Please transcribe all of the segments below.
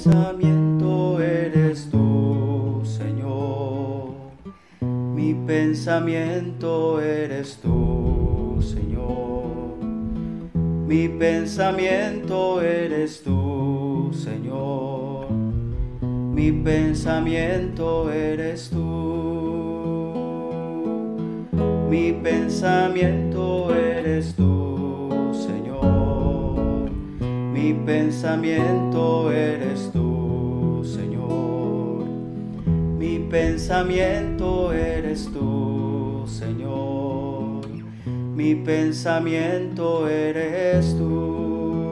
pensamiento eres tú, Señor. Mi pensamiento eres tú, Señor. Mi pensamiento eres tú, Señor. Mi pensamiento eres tú. Mi pensamiento eres tú, Señor. Mi pensamiento eres tú, Señor. Mi pensamiento eres tú, Señor. Mi pensamiento eres tú.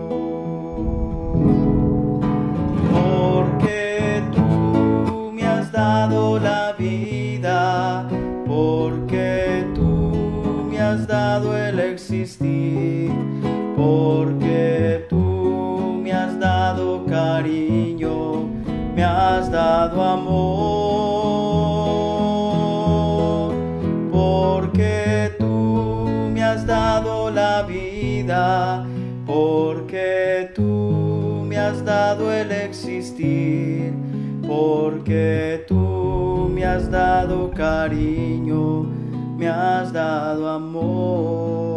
Porque tú me has dado la vida, porque tú me has dado el existir, porque tú me has dado cariño, me has dado amor, porque tú me has dado la vida, porque tú me has dado el existir, porque tú me has dado cariño, me has dado amor.